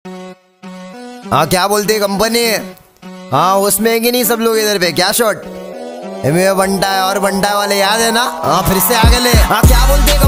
हाँ क्या बोलते है कंपनी? हाँ उसमें है कि नहीं सब लोग इधर पे? क्या शॉट? बंटा है और बंटा वाले याद है ना? हाँ फिर से आगे ले। हाँ क्या बोलते